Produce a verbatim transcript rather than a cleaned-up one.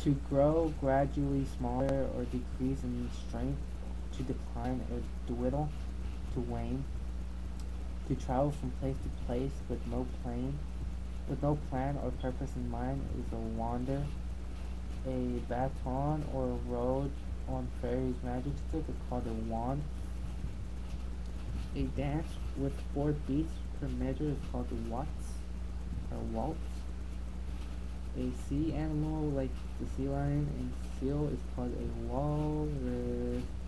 To grow gradually smaller or decrease in strength, to decline or dwindle, to wane, to travel from place to place with no plan, with no plan or purpose in mind is a wander. A baton or a road on fairy's magic stick is called a wand. A dance with four beats per measure is called a waltz or waltz. A sea animal like the sea lion and seal is called a walrus.